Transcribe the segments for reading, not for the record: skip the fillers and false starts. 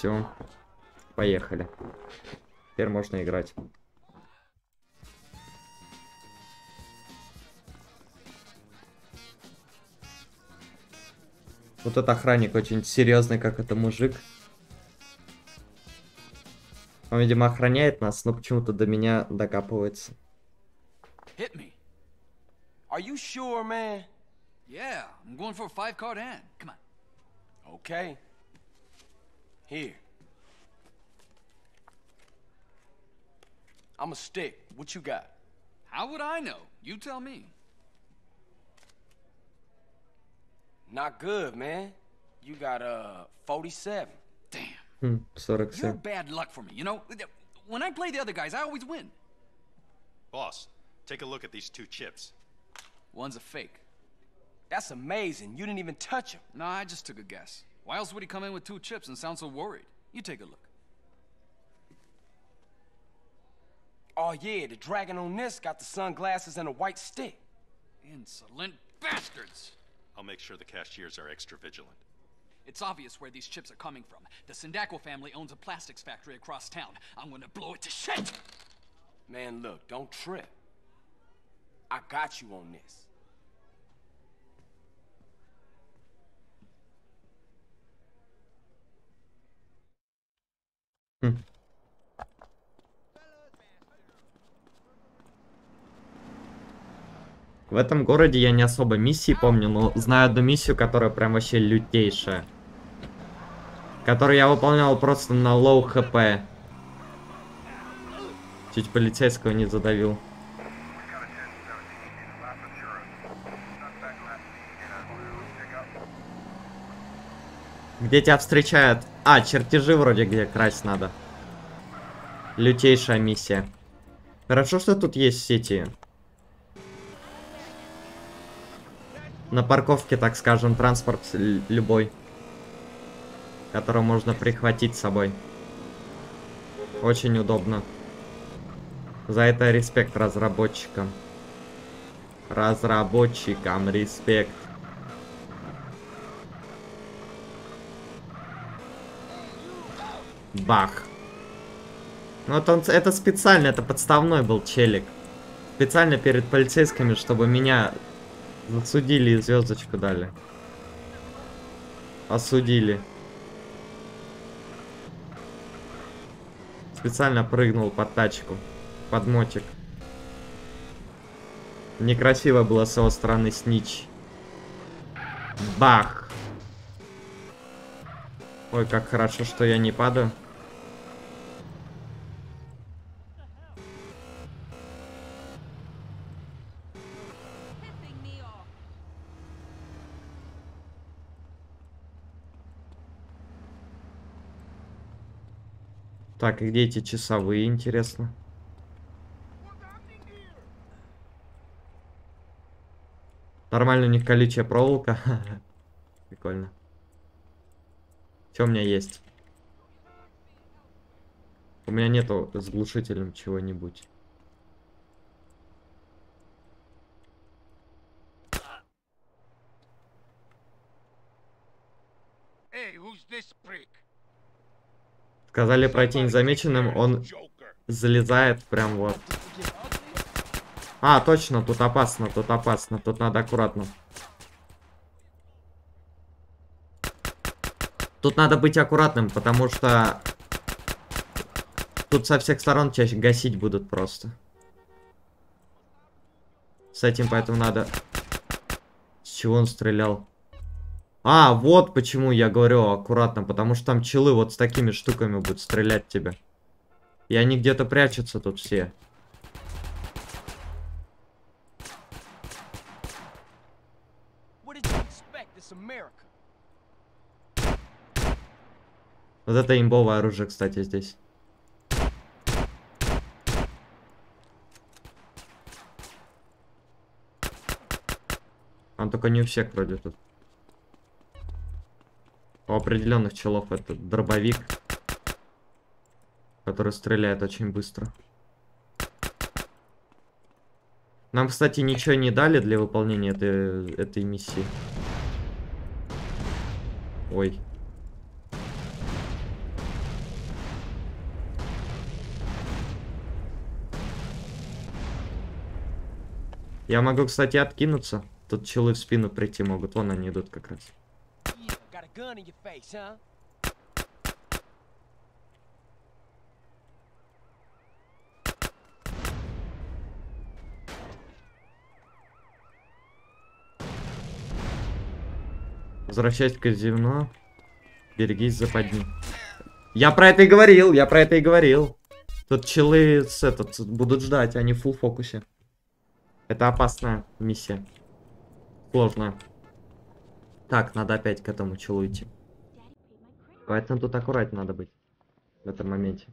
Все. Поехали. Теперь можно играть. Вот этот охранник очень серьезный, как это мужик. Он, видимо, охраняет нас, но почему-то до меня докапывается. Hit me. Are you sure, man? Yeah, I'm going for a 5-card hand. Come on. Okay. Here. I'm a stick. What you got? How would I know? You tell me. Not good, man. You got 47. Damn. 47. You're bad luck for me, you know? When I play the other guys, I always win. Boss, take a look at these 2 chips. One's a fake. That's amazing. You didn't even touch him. No, I just took a guess. Why else would he come in with 2 chips and sound so worried? You take a look. Oh yeah, the dragon on this got the sunglasses and a white stick. Insolent bastards! I'll make sure the cashiers are extra vigilant. It's obvious where these chips are coming from. The Sindaco family owns a plastics factory across town. I'm gonna blow it to shit! Man, look, don't trip. I got you on this. В этом городе я не особо миссии помню, но знаю одну миссию, которая прям вообще лютейшая. Которую я выполнял просто на лоу хп. Чуть полицейского не задавил. Где тебя встречают? А, чертежи вроде где красть надо. Лютейшая миссия. Хорошо, что тут есть сети. На парковке, так скажем, транспорт любой. Который можно прихватить с собой. Очень удобно. За это респект разработчикам. Разработчикам респект. Бах. Ну вот он, это специально, это подставной был челик. Специально перед полицейскими, чтобы меня засудили и звездочку дали. Осудили. Специально прыгнул под тачку. Под мотик. Некрасиво было с его стороны снич. Бах. Ой, как хорошо, что я не падаю. Так, и где эти часовые, интересно? Нормально у них колючая проволока. Прикольно. Что у меня есть? У меня нету с глушителем чего-нибудь. Сказали пройти незамеченным, он залезает прям вот. А, точно, тут опасно, тут надо аккуратно. Тут надо быть аккуратным, потому что тут со всех сторон чаще гасить будут просто. С этим поэтому надо... С чего он стрелял? А, вот почему я говорю аккуратно, потому что там челы вот с такими штуками будут стрелять в тебя. И они где-то прячутся тут все. Вот это имбовое оружие, кстати, здесь. Он только не у всех вроде тут. У определенных челов это дробовик, который стреляет очень быстро. Нам, кстати, ничего не дали для выполнения этой миссии. Ой. Я могу, кстати, откинуться. Тут челы в спину прийти могут. Вон они идут как раз. Yeah, got a gun in your face, huh? Возвращайся к казино. Берегись западни. Я про это и говорил, я про это и говорил. Тут челы будут ждать, они в фулл фокусе. Это опасная миссия. Сложная. Так, надо опять к этому челу идти. Поэтому тут аккуратнее надо быть. В этом моменте.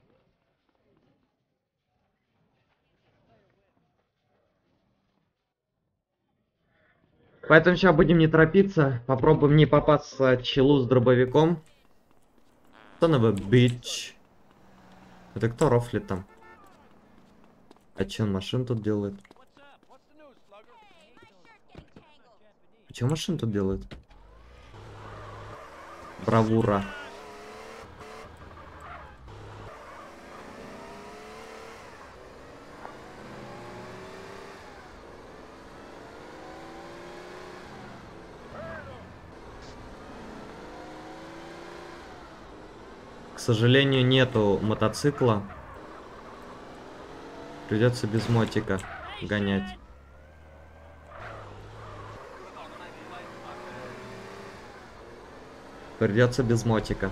Поэтому сейчас будем не торопиться. Попробуем не попасться челу с дробовиком. Son of a bitch. Это кто рофлит там? А че он машин тут делает? А че машин тут делает? Бравура. К сожалению, нету мотоцикла. Придется без мотика гонять. Придется без мотика.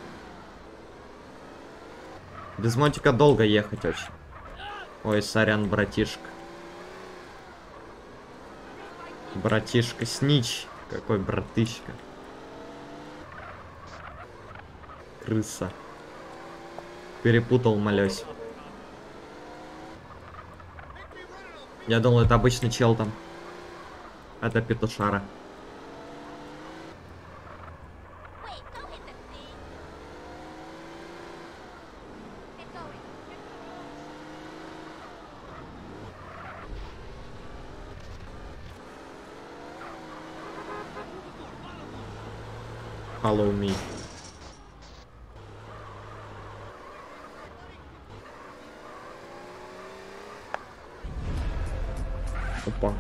Без мотика долго ехать очень. Ой, сорян, братишка. Братишка Снич. Какой братышка. Крыса. Перепутал, молюсь. Я думал, это обычный чел там. Это петушара. Follow me. Опа.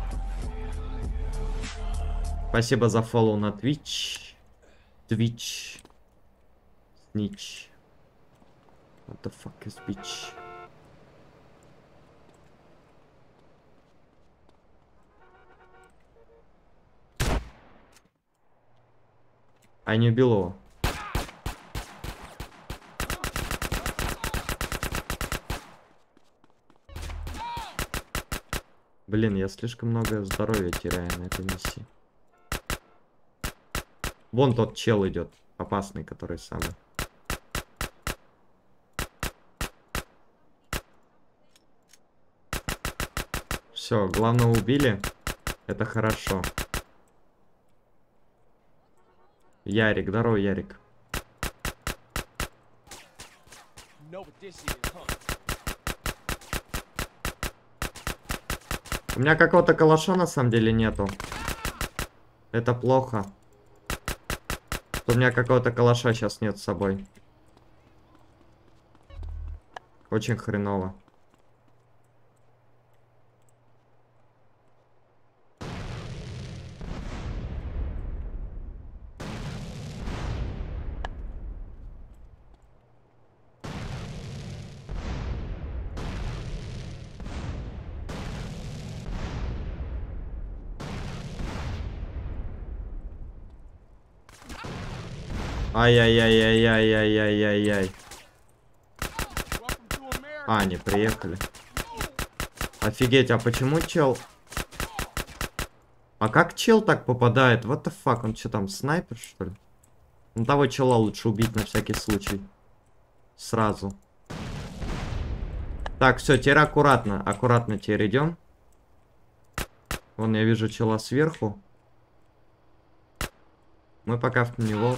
Спасибо за фоллоу на Twitch. Twitch. Snitch. What the fuck is bitch? А не убил его. Блин, я слишком много здоровья теряю на этой миссии. Вон тот чел идет, опасный, который самый. Все, главное убили. Это хорошо. Ярик, здорово, Ярик. У меня какого-то калаша на самом деле нету. Это плохо. У меня какого-то калаша сейчас нет с собой. Очень хреново. Ай-яй-яй-яй-яй-яй-яй-яй. А, они приехали. Офигеть, а почему чел... А как чел так попадает? What the fuck? Он что там, снайпер, что ли? Ну, того чела лучше убить на всякий случай. Сразу. Так, все, теперь аккуратно. Аккуратно теперь идем. Вон я вижу чела сверху. Мы пока в него...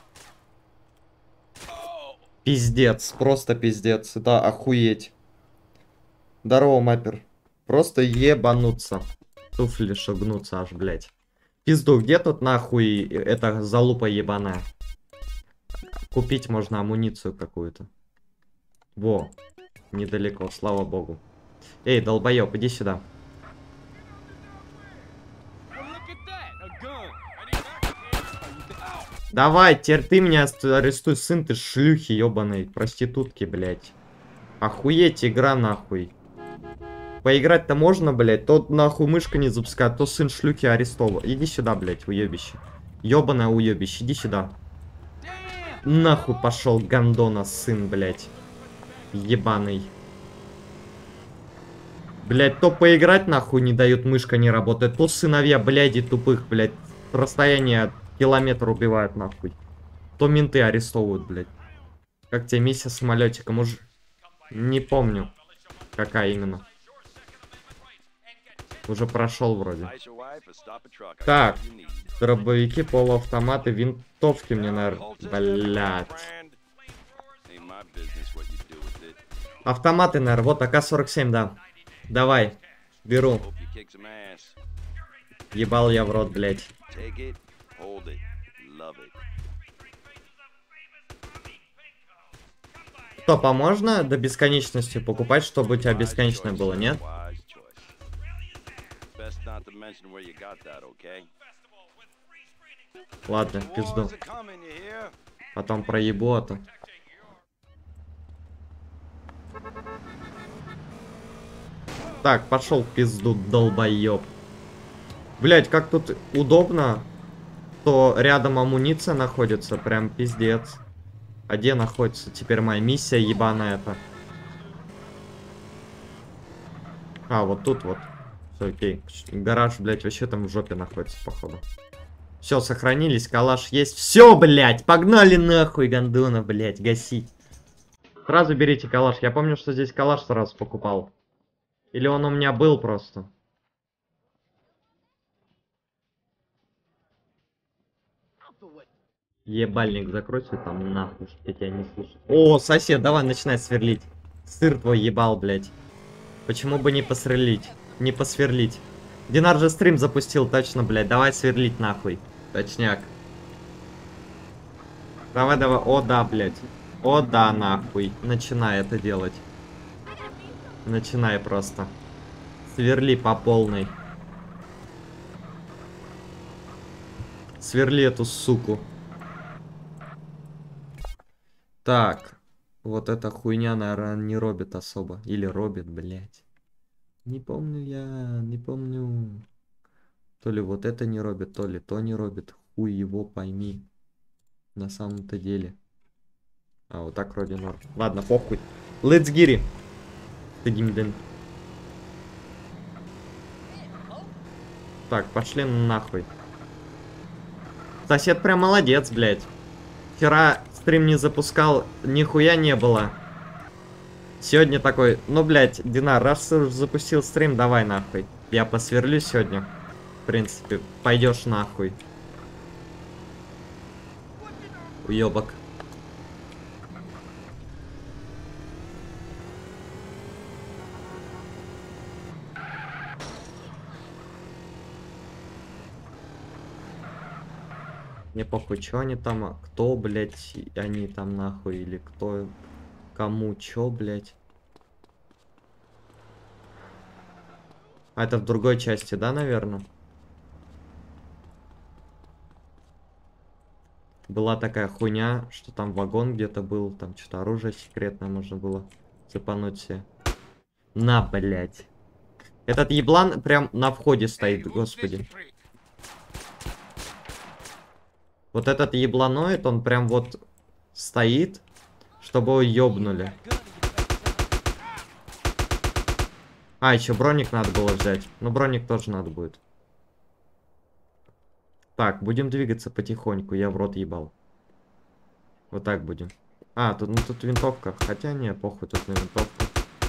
Пиздец, просто пиздец. Это охуеть. Здорово, маппер. Просто ебануться. Туфли шагнуться аж, блядь. Пизду, где тут нахуй эта залупа ебаная? Купить можно амуницию какую-то. Во, недалеко, слава богу. Эй, долбоёб, иди сюда. Давай, теперь ты меня арестуй, сын ты шлюхи ебаной, проститутки, блядь. Охуеть игра, нахуй. Поиграть-то можно, блядь, то нахуй мышка не запускает, то сын шлюхи арестован. Иди сюда, блядь, уебище. Ебаное уебище, иди сюда. Нахуй пошел, гандона, сын, блядь. Ебаный. Блядь, то поиграть нахуй не дают, мышка не работает, то сыновья, бляди, тупых, блядь, расстояние километр убивают, нахуй. То менты арестовывают, блядь. Как тебе миссия с самолетиком? Уже не помню, какая именно. Уже прошел вроде. Так, дробовики, полуавтоматы, винтовки мне, наверное, блядь. Автоматы, наверное, вот АК-47, да. Давай, беру. Ебал я в рот, блядь. Стоп, а можно до бесконечности покупать, чтобы у тебя бесконечное было, нет? Ладно, пизду. Потом проебу это. Так, пошел в пизду, долбоеб. Блять, как тут удобно, что рядом амуниция находится, прям пиздец. А где находится теперь моя миссия ебаная это? А, вот тут вот. Все, окей. Гараж, блять, вообще там в жопе находится, походу. Все, сохранились, калаш есть. Все, блять, погнали нахуй, гандона, блять, гасить. Сразу берите калаш. Я помню, что здесь калаш сразу покупал. Или он у меня был просто. Ебальник, закройся там нахуй, что я тебя не слышу. О, сосед, давай начинай сверлить. Сыр твой ебал, блядь. Почему бы не посверлить? Не посверлить. Динар же стрим запустил, точно, блядь. Давай сверлить нахуй. Точняк. Давай, давай. О, да, блядь. О, да, нахуй. Начинай это делать. Начинай просто. Сверли по полной. Сверли эту суку. Так. Вот эта хуйня, наверное, не робит особо. Или робит, блядь. Не помню я. Не помню. То ли вот это не робит, то ли то не робит. Хуй его пойми. На самом-то деле. А, вот так вроде норм. Ладно, похуй. Let's get it. Так, пошли нахуй. Сосед прям молодец, блядь. Вчера стрим не запускал, нихуя не было. Сегодня такой, ну, блядь, Динар, раз ты уже запустил стрим, давай нахуй. Я посверлю сегодня. В принципе, пойдешь нахуй. Уёбок. Мне похуй, чё они там, кто, блядь, они там нахуй, или кто, кому, чё, блядь. А это в другой части, да, наверное? Была такая хуйня, что там вагон где-то был, там что-то оружие секретное можно было цепануть себе. На, блядь. Этот еблан прям на входе стоит, господи. Вот этот ебланоид, он прям вот стоит, чтобы его ёбнули. А, еще броник надо было взять. Ну, броник тоже надо будет. Так, будем двигаться потихоньку, я в рот ебал. Вот так будем. А, тут, ну, тут винтовка. Хотя не, похуй, тут на винтовку.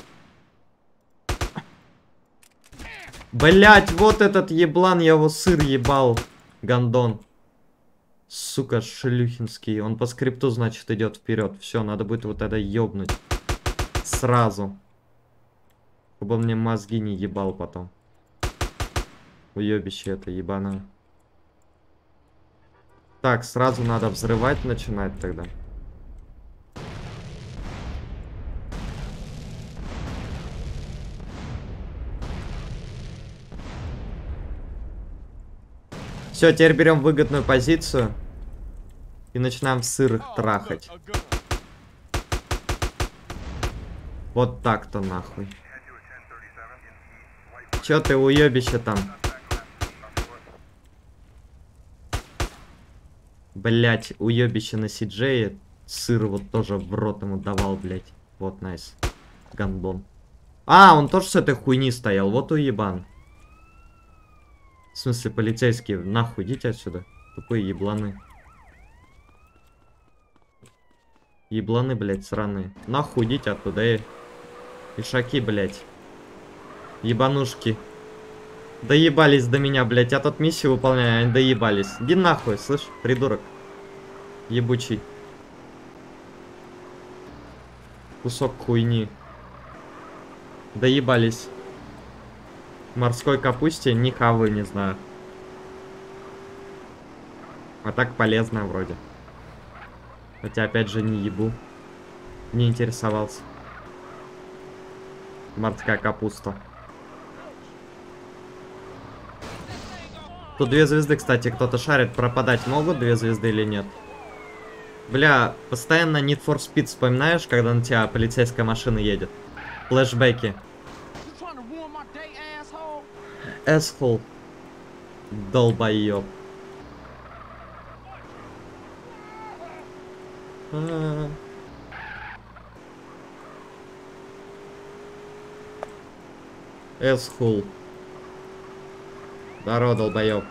Блять, вот этот еблан, я его сыр ебал. Гандон. Сука, шлюхинский. Он по скрипту, значит, идет вперед. Все, надо будет вот это ёбнуть. Сразу. Чтобы он мне мозги не ебал потом. Уебище это ебаное. Так, сразу надо взрывать начинать тогда. Все, теперь берем выгодную позицию. И начинаем сыр их трахать. Вот так-то нахуй. Чё ты уёбище там? Блять, уёбище на Сиджее. Сыр вот тоже в рот ему давал, блять. Вот, найс. Гандон. А, он тоже с этой хуйни стоял. Вот уебан. В смысле, полицейские, нахуй идите отсюда. Тупые ебланы. Ебланы, блять, сраные. Нахуй идите оттуда, ишаки, блять. Ебанушки. Доебались до меня, блять. Я тут миссию выполняю, они доебались. Иди нахуй, слышь, придурок. Ебучий. Кусок хуйни. Доебались. Морской капусте ни хавы, не знаю. А так полезно вроде. Хотя опять же не ебу. Не интересовался. Морская капуста. Тут 2 звезды, кстати, кто-то шарит. Пропадать могут 2 звезды или нет? Бля, постоянно Need for Speed вспоминаешь, когда на тебя полицейская машина едет? Флэшбэки. Asshole. Долбоёб. Asshole. Здорово, долбоёб.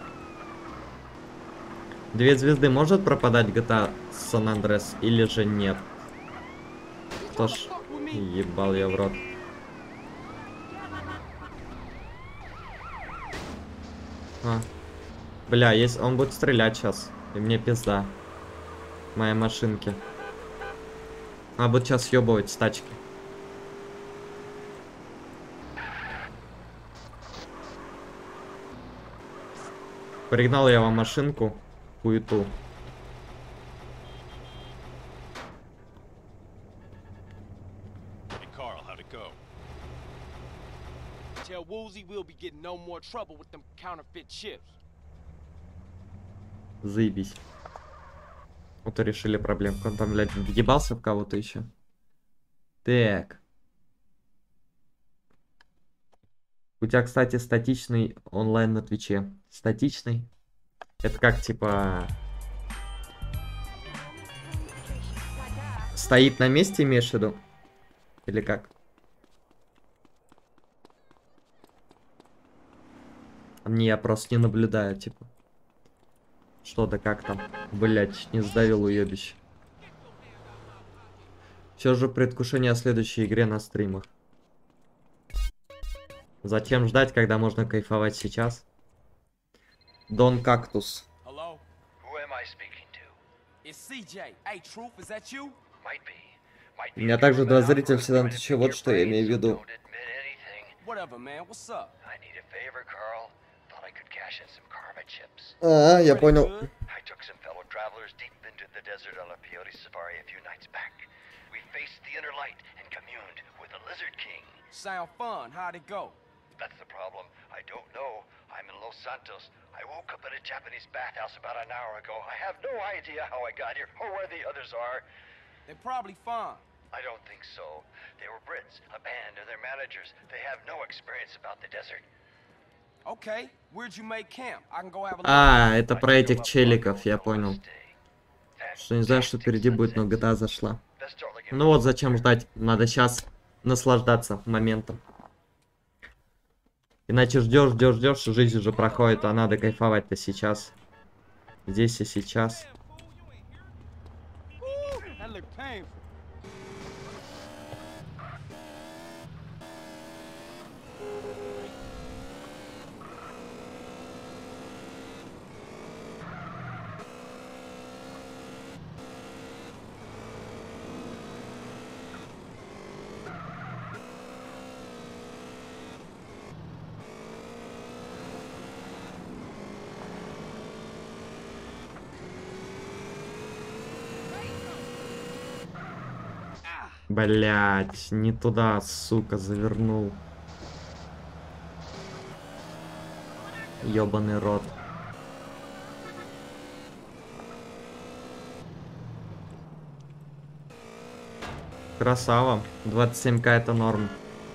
2 звезды может пропадать GTA San Andreas или же нет? Что ж, ебал я в рот. Бля, если он будет стрелять сейчас, и мне пизда. Моей машинке. А будет сейчас съебывать с тачки. Пригнал я вам машинку. Хуету. Hey, Carl, how'd it go? Tell Woozy we'll be getting no more trouble with them counterfeit chips. Заебись. Вот и решили проблемку. Он там, блядь, въебался в кого-то еще. Так. У тебя, кстати, статичный онлайн на Твиче. Статичный? Это как, типа... Стоит на месте, имеешь в виду? Или как? Не, я просто не наблюдаю, типа. Что да как там? Блять, не сдавил уебище. Все же предвкушение о следующей игре на стримах. Зачем ждать, когда можно кайфовать сейчас? Дон Кактус. Hello? Who am I speaking to? It's CJ. Hey, Truth, is that you? Might be. Might У be меня a также different два outfit, зрителя всегда на trying to Твиче. pick Вот your что я имею в brains, so виду. don't admit anything. Whatever, man. What's up? I need a favor, Carl. Thought I could cash in some karma chips. А, я Pretty понял. good. I took some fellow travelers deep into the desert on a peyote safari a few nights back. We faced the inner light and communed with the Lizard King. Sound fun. How'd it go? That's the problem. I don't know. I'm in Los Santos. I woke up at a Japanese bathhouse about an hour ago. I have no idea how I got here or where the others are. They're probably fine. I don't think so. They were Brits, a band, and their managers. They have no experience about the desert. Okay. Where'd you make camp? I can go have a look. А, это про этих челиков, я понял. Что не знаю, что впереди будет, но GTA зашла. Ну вот зачем ждать, надо сейчас наслаждаться моментом. Иначе ждешь, жизнь уже проходит, а надо кайфовать-то сейчас. Здесь и сейчас. That look painful. Блять, не туда, сука, завернул. Ёбаный рот. Красава. 27к это норм.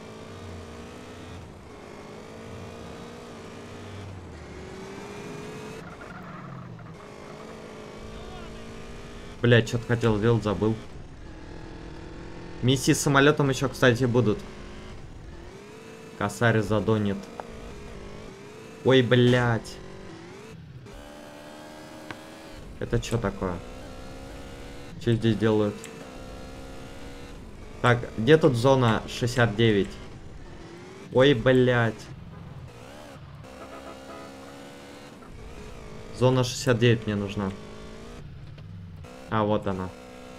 Блять, что-то хотел сделать, забыл. Миссии с самолетом еще, кстати, будут. Косарь задонет. Ой, блять. Это что такое? Что здесь делают? Так, где тут зона 69? Ой, блять. Зона 69 мне нужна. А, вот она.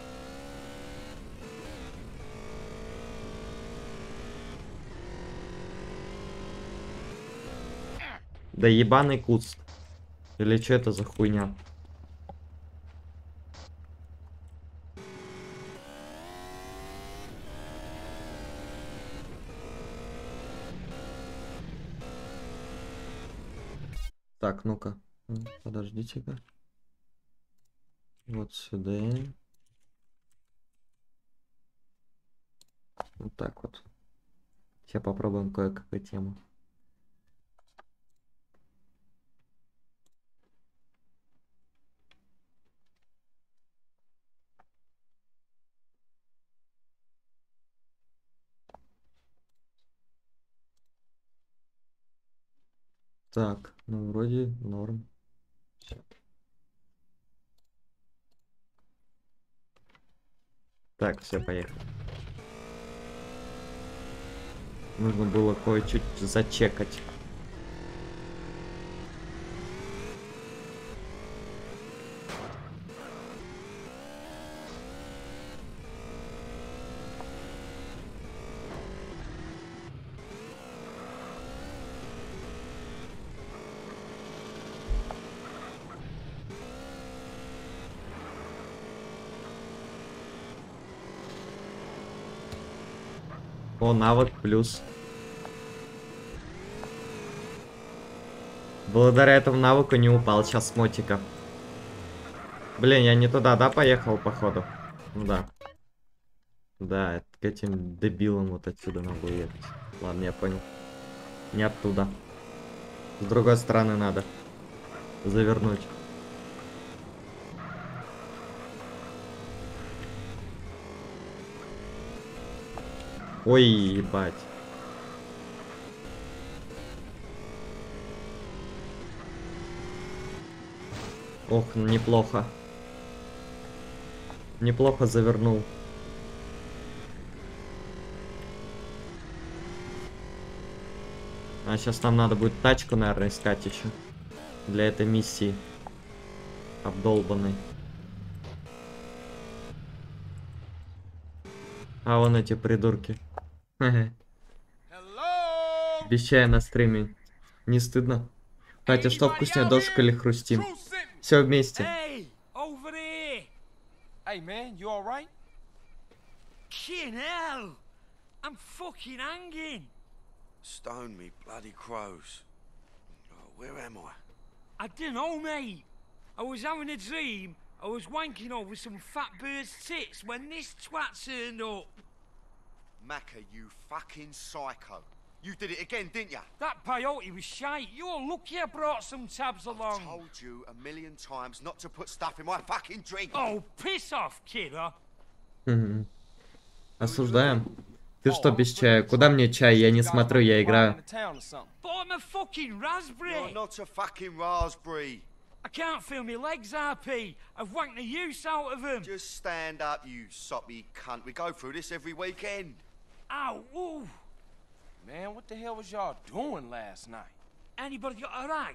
Да ебаный куст. Или что это за хуйня? Так, ну-ка. Подождите-ка. Вот сюда. Вот так вот. Сейчас попробуем кое-какую тему. Так, ну вроде норм. Всё. Так, все, поехали. Нужно было кое-чуть зачекать. О, навык плюс. Благодаря этому навыку не упал сейчас с мотика. Блин, я не туда, да, поехал, походу? Ну да. Да, это к этим дебилам вот отсюда надо уехать. Ладно, я понял. Не оттуда. С другой стороны надо завернуть. Ой, ебать. Ох, ну неплохо. Неплохо завернул. А сейчас нам надо будет тачку, наверное, искать еще. Для этой миссии. Обдолбанной. А вон эти придурки. Обещаю на стриме. Не стыдно? Катя, что вкуснее, дошик или хрустим? Все вместе. Hey, over here. Hey, man, you all right? Fucking hell! I'm fucking hanging! Stone me bloody crows. Oh, where am I? I don't know, mate. I was having a dream. I was wanking over some fat bird's tits when this twat turned up. Macca, you fucking psycho. You did it again, didn't ya? That peyote was shite. You're lucky I brought some tabs along. I told you a million times not to put stuff in my fucking drink. Oh, piss off, kiddo. Осуждаем. Ты что без чая? Куда мне чай? Я не смотрю, я играю. But I'm a fucking raspberry. You're not a fucking raspberry. I can't feel my legs, RP. I've wanked the use out of them. Just stand up, you soppy cunt. We go through this every weekend. Ow, ooh. Man, what the hell was y'all doing last night? Anybody got a rag?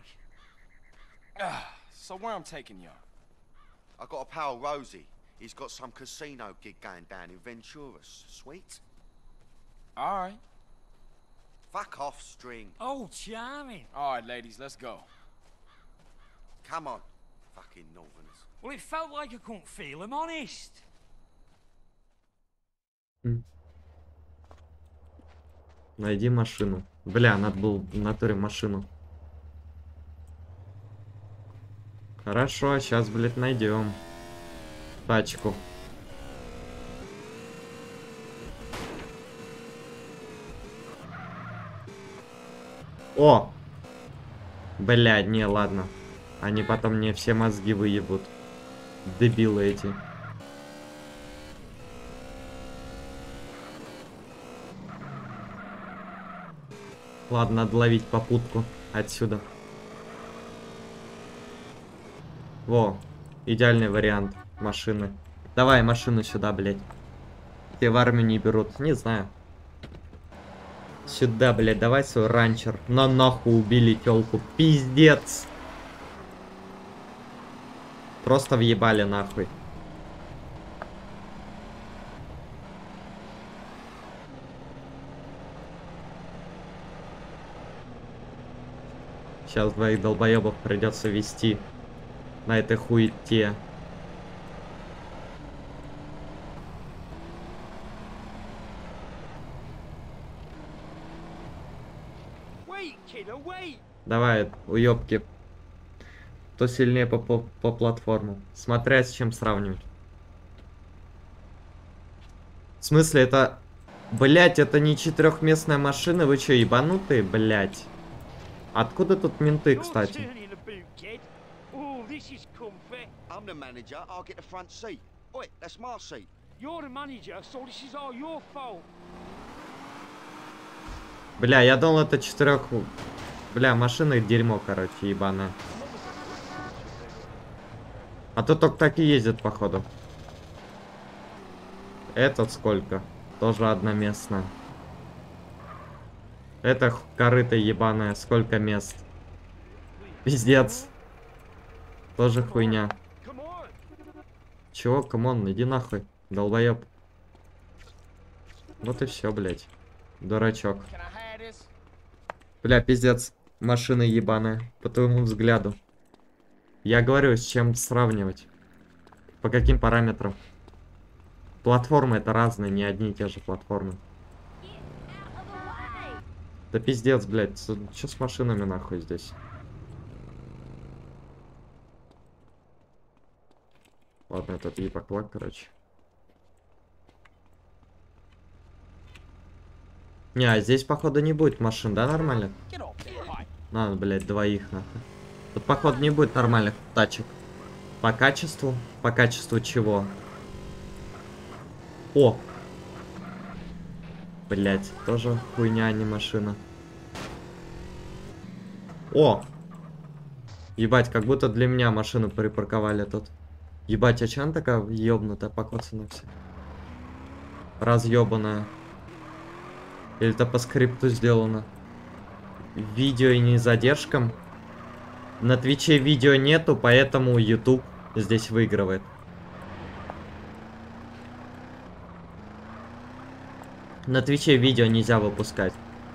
So where I'm taking y'all? I got a pal, Rosie. He's got some casino gig going down in Venturas. Sweet? All right. Fuck off, String. Oh, charming. All right, ladies, let's go. Come on, fucking northerners. Well, it felt like I couldn't feel him, honest. Найди машину. Бля, надо было в натуре машину. Хорошо, сейчас, блядь, найдем тачку. О! Бля, не, ладно. Они потом мне все мозги выебут. Дебилы эти. Ладно, надо ловить попутку отсюда. Во, идеальный вариант машины. Давай машину сюда, блядь. Те в армию не берут, не знаю. Сюда, блядь, давай свой ранчер. На нахуй убили тёлку. Пиздец. Просто въебали нахуй. Сейчас двоих долбоебов придется вести на этой хуете. Wait, kiddo, wait! Давай, уёбки. Кто сильнее по платформу. Смотря с чем сравнивать. В смысле, это... Блять, это не четырехместная машина, вы чё, ебанутые, блять? Откуда тут менты, кстати? Turn in a boot, kid. Oh, this is comfy. I'm the manager, I'll get the front seat. Oi, that's my seat. You're the manager, so this is all your fault. Бля, я думал, это четырех... Бля, машина дерьмо, короче, ебаная. А то только так и ездят, походу. Этот сколько? Тоже одноместная. Это корыто ебаная, сколько мест. Пиздец. Тоже хуйня. Come on. Чего, камон, иди нахуй, долбоеб. Вот и все, блядь. Дурачок. Can I have this? Бля, пиздец. Машина ебаная, по твоему взгляду. Я говорю, с чем сравнивать. По каким параметрам. Платформы это разные, не одни и те же платформы. Да пиздец, блядь. Что с машинами нахуй здесь? Ладно, этот ебаклак, короче. Не, а здесь, походу, не будет машин, да, нормально? Get off there, Mike. Надо, блядь, двоих, нахуй. Тут, походу, не будет нормальных тачек. По качеству? По качеству чего? О! Блядь, тоже хуйня, а не машина. О! Ебать, как будто для меня машину припарковали тут. Ебать, а чё она такая ёбнутая, покоцанная вся? Разъёбанная. Или это по скрипту сделано? Видео и не задержкам. На Твиче видео нету, поэтому YouTube здесь выигрывает. На Твиче видео нельзя выпускать.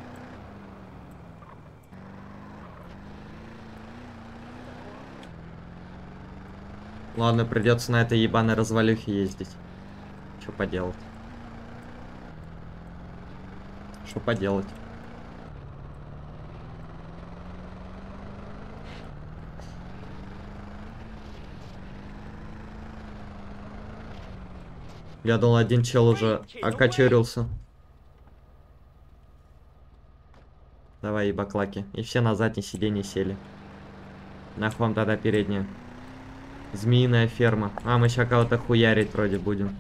Ладно, придется на этой ебаной развалюхе ездить. Что поделать? Что поделать? Я думал, один чел уже окочурился. Давай, ебаклаки. И все на заднее сиденье сели. Нахуй вам тогда передняя. Змеиная ферма. А, мы сейчас кого-то хуярить вроде будем.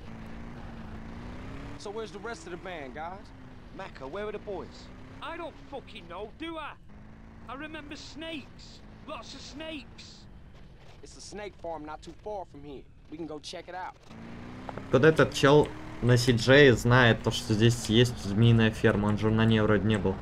So where's the rest of the band, guys? Macca, where are the boys? I don't fucking know, do I? I remember snakes. Lots of snakes. It's a snake farm not too far from here. We can go check it out. Откуда этот чел на CJ знает то, что здесь есть змеиная ферма? Он же на ней вроде не был.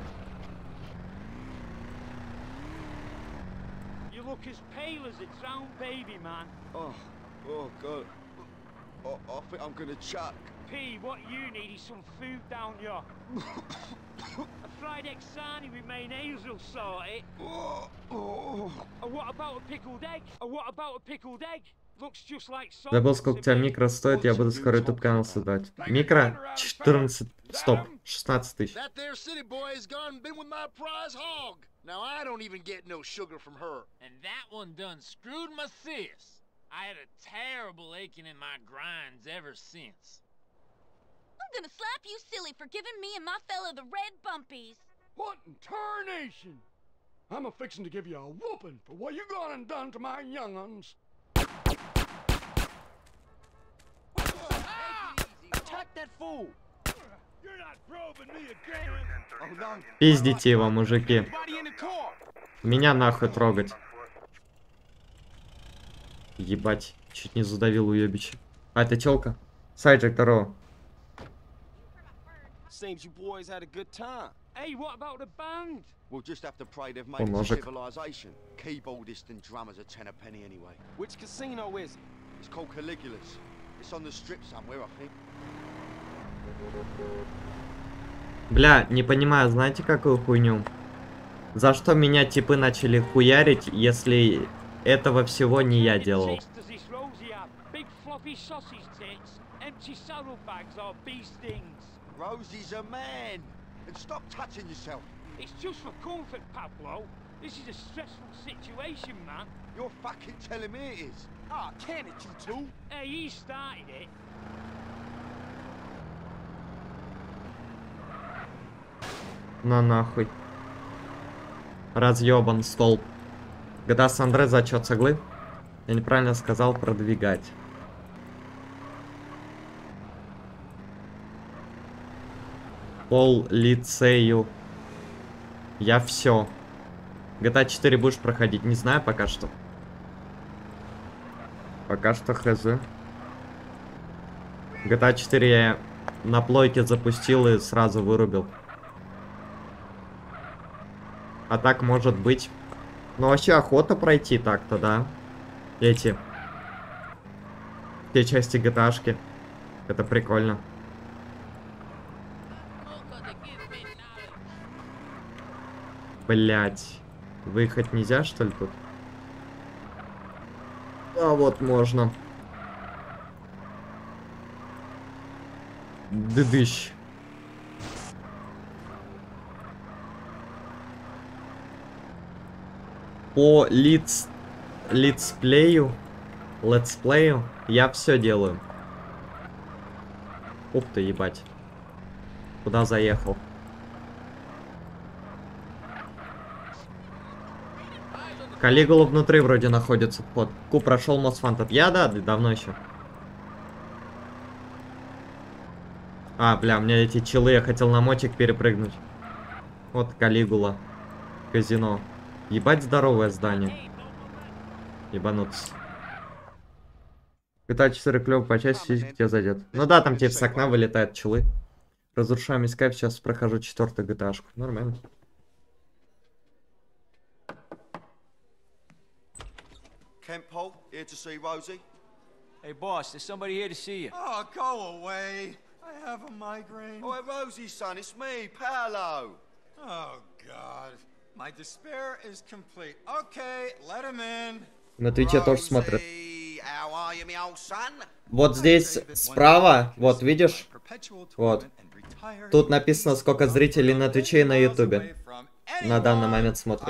You look as pale as a drowned baby, man. Oh, God. I think I'm gonna chuck. P, what you need is some food down here. A fried egg sarnie with mayonnaise will sort it. And what about a pickled egg? And what about a pickled egg? Looks just like sauce Забыл, сколько у to тебя me. микро стоит, я буду скоро YouTube канал создавать. Микро 14, стоп, 16 тысяч. That there city boy has gone and been with my prize hog. Now I don't even get no sugar from her. And that one done screwed my sis. I had a terrible aching in my grinds ever since. I'm gonna slap you silly for giving me and my fella the red bumpies. What in tarnation? I'm a-fixin' to give you a whooping for what you gone and done to my young'uns. Attack that fool! You're not probing me again. Oh no. Пиздите его, мужики. Everybody in the car. Меня нахуй трогать. Ебать, чуть не задавил уебище. А, это тёлка? Сайджик, здорово. Seems you boys had a good time. Hey, what about the band? We'll just have to pray they've made it to ножик. civilization. Keyboardists and drummers are 10 a penny anyway. Which casino is it? It's called Caligula's. It's on the strip somewhere, I think. Бля, не понимаю, знаете какую хуйню? За что меня типы начали хуярить, если этого всего не я делал? Does this Rosie have? Big floppy sausage tits, empty saddlebags or bee stings? Rosie's a man! And stop touching yourself! It's just for comfort, Pablo. This is a stressful situation, man. You're fucking telling me it is! Ah, can it, you two? Hey, he started it. На нахуй. Разъебан столб. GTA San Andreas зачет с иглы? Я неправильно сказал продвигать. Пол лицею. Я все. GTA 4 будешь проходить? Не знаю пока что. Пока что хз. GTA 4 я на плойке запустил и сразу вырубил. А так может быть. Ну вообще охота пройти так-то, да? Эти. Те части GTA-шки. Это прикольно. Блять. Выехать нельзя, что ли, тут? А вот можно. Дыдыщ. По летсплею я все делаю. Ух ты, ебать. Куда заехал? Калигула внутри вроде находится вход. Ку прошел Most Wanted. Я, да, давно еще. А, бля, у меня эти челы, я хотел на мотик перепрыгнуть. Вот Калигула. Казино. Ебать здоровое здание. Ебануться. GTA 4 клёво по части физики тебя зайдет. Ну да, там типа с окна вылетают челы. Разрушаем искайф, сейчас прохожу 4-ю GTA-шку. Нормально. Kent Paul, here to see Rosie. Hey, boss, there's somebody here to see you. Oh, go away. I have a migraine. Oh, Rosie, son, it's me, Paolo. Oh, God. My despair is complete. Okay, let him in. На Твиче тоже смотрят. Rosie, how are you, me old son? Вот здесь справа, вот видишь? Вот. Тут написано, сколько зрителей на Твиче и на Ютубе. На данный момент смотрят.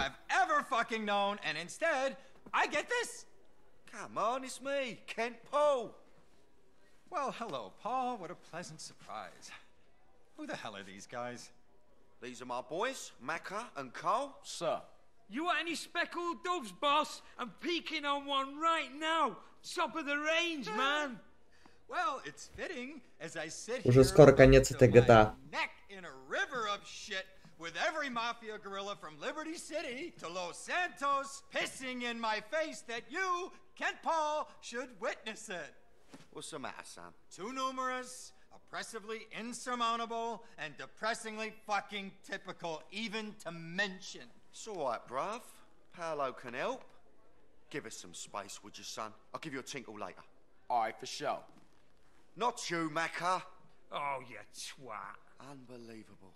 Come on, it's me, Kent Paul. Well, hello, Paul. What a pleasant surprise. Who the hell are these guys? These are my boys, Macca and Cole. Sir. You want any speckled doves, boss? I'm peeking on one right now. Top of the range, man. Well, it's fitting as I sit Уже here скоро конец этой GTA. neck in a river of shit with every mafia gorilla from Liberty City to Los Santos pissing in my face that you, Kent Paul, should witness it. What's the matter, son? Too numerous, oppressively insurmountable, and depressingly fucking typical even to mention. It's all right, bruv. Paolo can help. Give us some space, would you, son? I'll give you a tinkle later. All right, for sure. Not you, Macca. Oh, you twat. Unbelievable.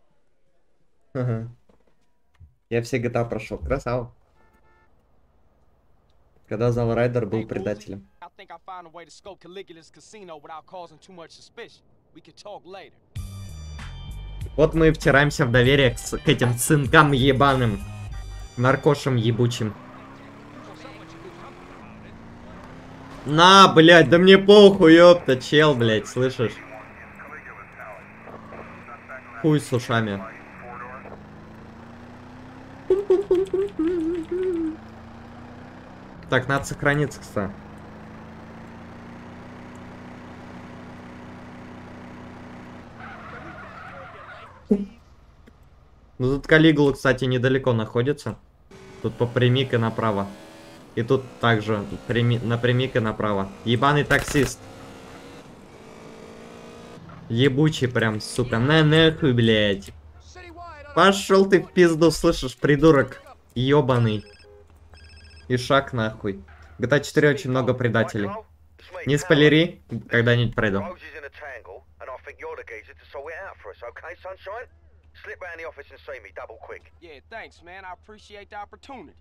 Я все GTA прошел. Красава. Когда Залрайдер был предателем. I think I found a way to scope Caligula's casino without causing too much suspicion. We could talk later. Вот мы и втираемся в доверие к этим сынкам ебаным. Наркошам ебучим. На, блядь, да мне похуй, ёпта, чел, блядь, слышишь? Хуй с ушами. Так, надо сохраниться, кстати. Ну тут Калигула, кстати, недалеко находится. Тут попрямик и направо. И тут также напрямик и направо. Ебаный таксист. Ебучий прям, сука. На нахуй, блядь. Пошел ты в пизду, слышишь, придурок. Ебаный. И шаг нахуй. GTA 4 очень много предателей. Не спойлери, когда-нибудь пройду. Yeah, thanks, man. I appreciate the opportunity.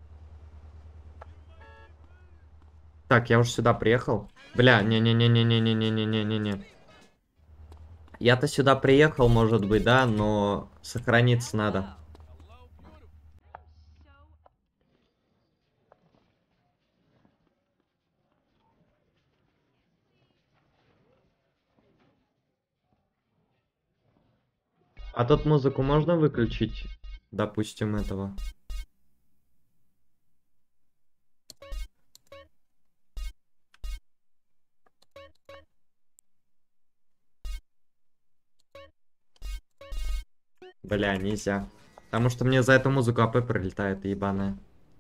Так, я уже сюда приехал. Бля, не-не-не-не-не-не-не-не-не-не. Я-то сюда приехал, может быть, да, но сохраниться надо. А тут музыку можно выключить? Допустим, этого. Бля, нельзя. Потому что мне за эту музыку АП прилетает, ебаная.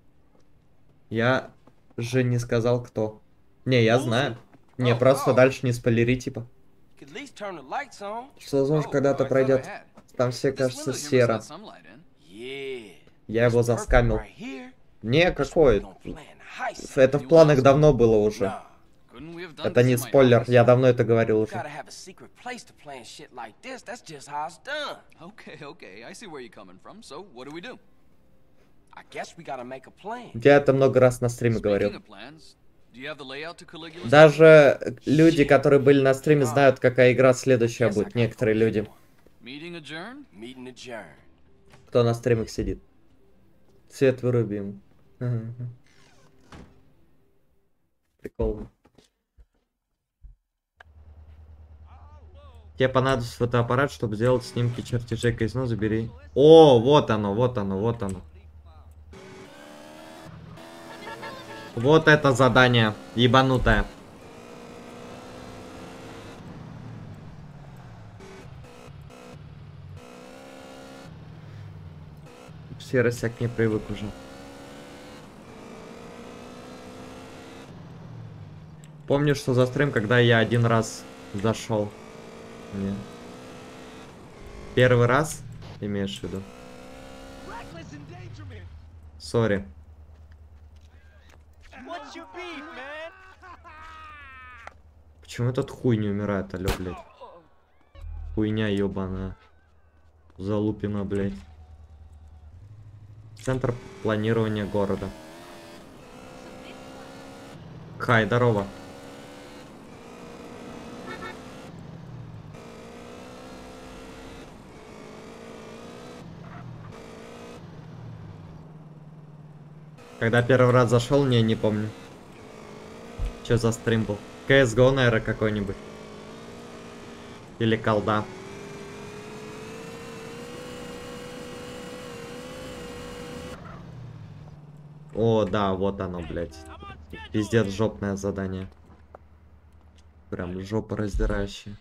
Я же не сказал, кто. Не, я знаю. Не, просто дальше не спойлери, типа. Could at least turn the lights on. Что возможно, когда-то пройдет. Там все кажется серо. Yeah. Я его заскамил. Right here. Не, какой? Don't plan a heist. Это в планах давно было уже. Nah. Couldn't we have done Это this не in my спойлер, office? я давно это говорил уже. Gotta have a secret place to plan shit like this. That's just how it's done. Okay, okay, I see where you're coming from. So, what do we do? I guess we gotta make a plan. Я это много раз на стриме Speaking говорил. of plans, do you have the layout to Caligula's? Даже люди, которые были на стриме, знают, какая игра следующая будет. Некоторые люди, Meeting adjourned? Meeting adjourned. кто на стримах сидит. Свет выруби ему. Прикольно. Тебе понадобится фотоаппарат, чтобы сделать снимки чертежей казино, забери. О, вот оно, вот оно, вот оно. Вот это задание, ебанутое. Серосяк не привык уже. Помню, что за стрим, когда я один раз зашел. Нет. Первый раз, имеешь в виду? Сори. Почему этот хуй не умирает, алё, блядь? Хуйня ебаная. Залупина, блядь. Центр планирования города. Хай, здорово. Когда первый раз зашел, не помню. Что за стрим был? CSGO, наверное, какой-нибудь. Или колда. О, да, вот оно, блядь. Пиздец, жопное задание. Прям жопа раздирающая.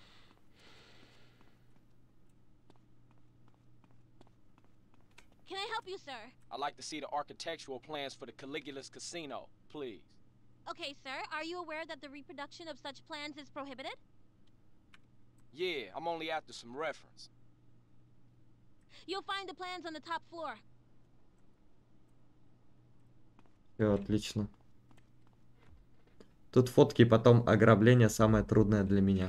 Can I help you, sir? I'd like to see the architectural plans for the Caligula's casino, please. Okay, sir. Are you aware that the reproduction of such plans is prohibited? Yeah, I'm only after some reference. You'll find the plans on the top floor. Всё, отлично. Тут фотки, потом ограбление самое трудное для меня.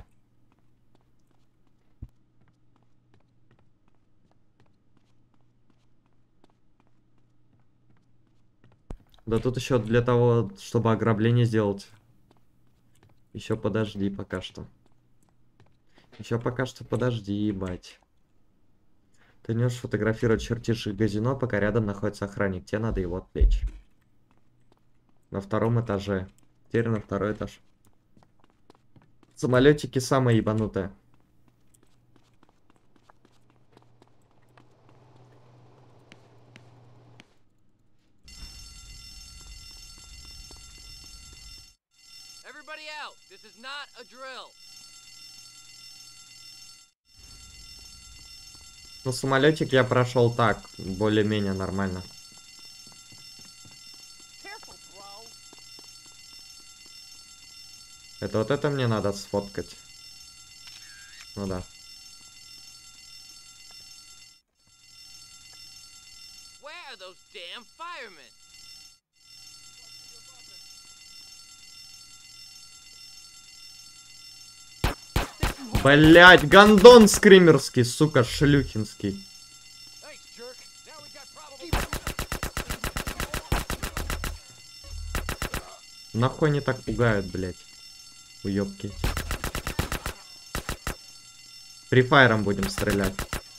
Да тут еще для того, чтобы ограбление сделать. Еще подожди пока что. Еще пока что подожди, ебать. Ты не можешь фотографировать чертежи казино, пока рядом находится охранник. Тебе надо его отвлечь. На втором этаже. Теперь на второй этаж. Самолетики самые ебанутые. Ну, самолетик я прошел так, более-менее нормально. Это вот это мне надо сфоткать. Ну да. Where are those damn firemen? Блять, гандон скримерский, сука, шлюхинский. Нахуй они так пугают, блять. Уёбки. Прифайром будем стрелять.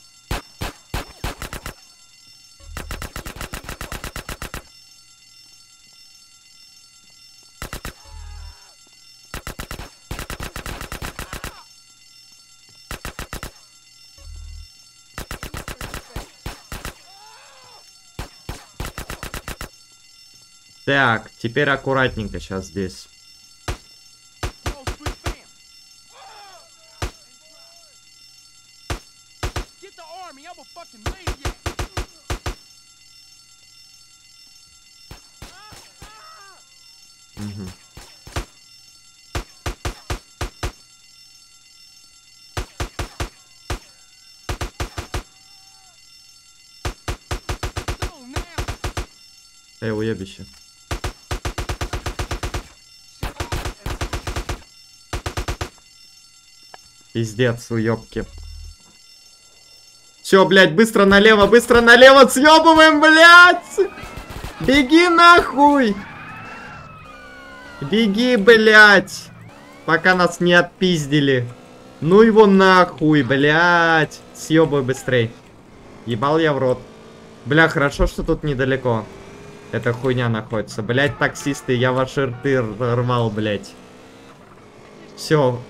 Так, теперь аккуратненько сейчас здесь. Угу. Уебище. Пиздец, уёбки. Все, блядь, быстро налево, съебываем, блядь! Беги нахуй! Беги, блядь! Пока нас не отпиздили. Ну его нахуй, блядь! Съебывай быстрей. Ебал я в рот. Бля, хорошо, что тут недалеко эта хуйня находится. Блядь, таксисты, я ваши рты рвал, блядь. Все.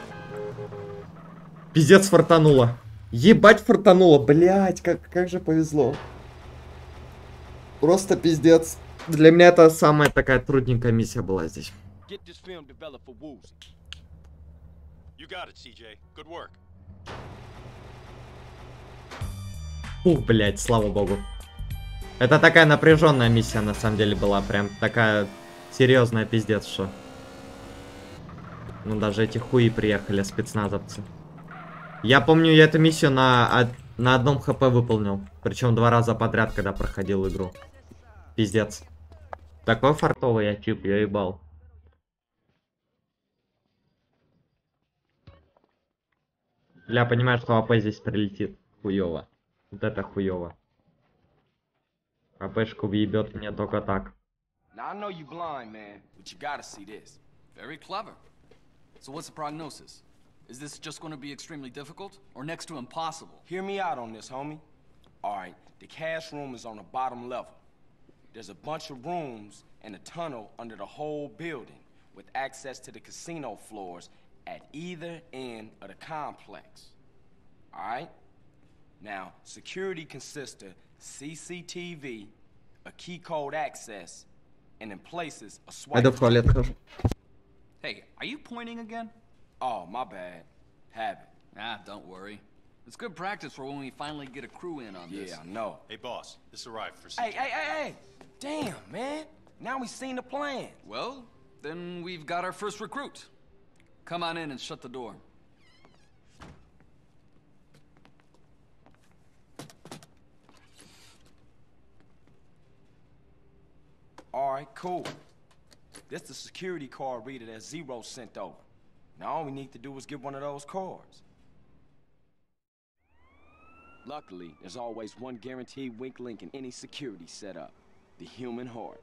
Пиздец, фартануло. Ебать, фартануло. Блядь, как же повезло. Просто пиздец. Для меня это самая такая трудненькая миссия была здесь. Ух, блядь, слава богу. Это такая напряженная миссия на самом деле была. Прям такая серьезная пиздец, что. Ну даже эти хуи приехали, спецназовцы. Я помню, я эту миссию на одном хп выполнил. Причем 2 раза подряд, когда проходил игру. Пиздец. Такой фартовый я тип, я ебал. Я понимаю, что АП здесь прилетит. Хуёво. Вот это хуёво. АПшку въебет мне только так. Very clever. So what's the prognosis? Is this just going to be extremely difficult or next to impossible? Hear me out on this, homie. Alright, the cash room is on the bottom level. There's a bunch of rooms and a tunnel under the whole building with access to the casino floors at either end of the complex. Alright? Now, security consists of CCTV, a key code access, and in places a swipe. Hey, are you pointing again? Oh, my bad. Habit. Ah, don't worry. It's good practice for when we finally get a crew in on this. Yeah, I know. Hey, boss, this arrived for CJ. Hey! Damn, man. Now we seen the plan. Well, then we've got our first recruit. Come on in and shut the door. Alright, cool. This the security card reader that Zero sent over. Now all we need to do is get one of those cards. Luckily, there's always one guaranteed weak link in any security setup. The human heart.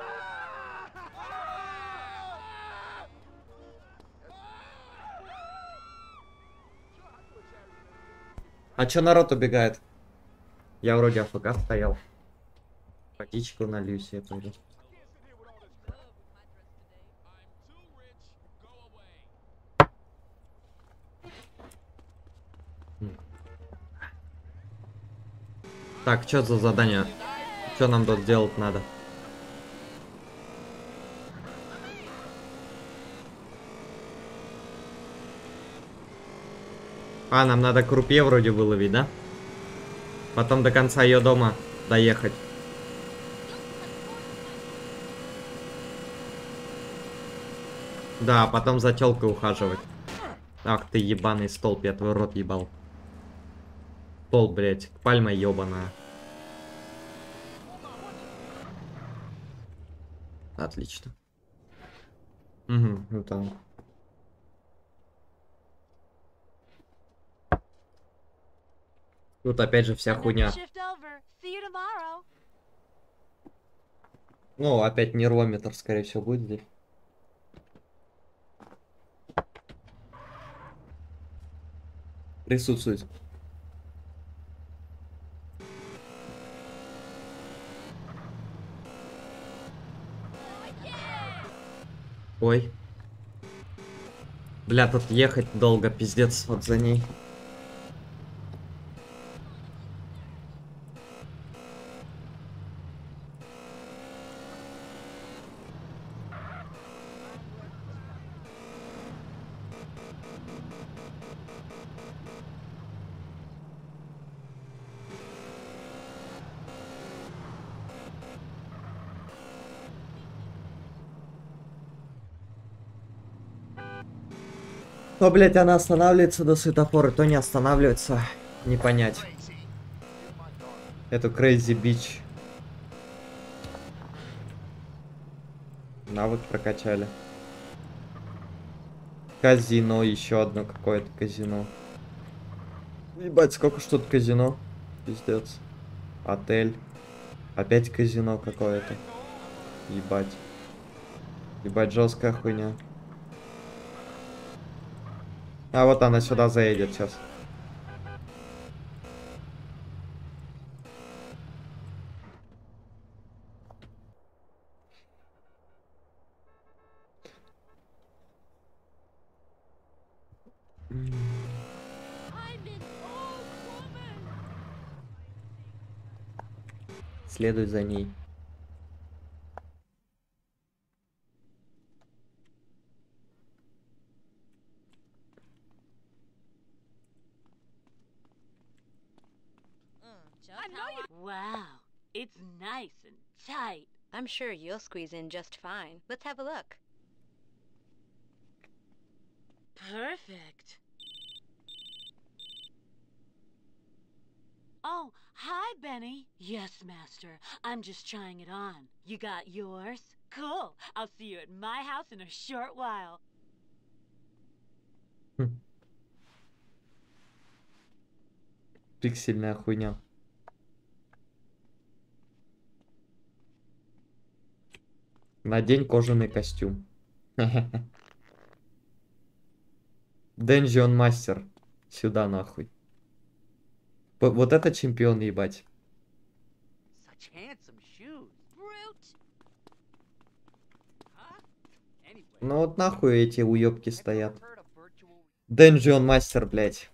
А чё народ убегает? Я вроде АФК стоял. Водичку налью себе тоже. Так, что за задание? Что нам тут делать надо? А, нам надо крупье вроде выловить, да? Потом до конца ее дома доехать. Да, потом за тёлкой ухаживать. Ах ты ебаный столб, я твой рот ебал. Столб, блять, пальма ебаная. Отлично. Угу, ну там. Тут опять же вся хуйня. Ну, опять нервометр, скорее всего, будет здесь. Присутствует. Ой. Бля, тут ехать долго, пиздец, вот за ней. То, блядь, она останавливается до светофора, то не останавливается. Не понять. Эту Crazy Beach. Навык прокачали. Казино, еще одно какое-то казино. Ебать, сколько что-то казино. Пиздец. Отель. Опять казино какое-то. Ебать. Ебать, жесткая хуйня. А вот она сюда заедет сейчас. Следуй за ней. Wow, it's nice and tight. I'm sure you'll squeeze in just fine. Let's have a look. Perfect. Oh, hi, Benny. Yes, Master. I'm just trying it on. You got yours? Cool. I'll see you at my house in a short while. Пиксельная хуйня. Надень кожаный костюм. Dungeon Master. Сюда нахуй. Вот это чемпион, ебать. Ну вот нахуй эти уёбки стоят. Dungeon Master, блядь.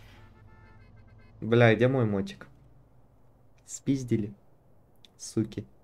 Бля, где мой мотик? Спиздили. Суки.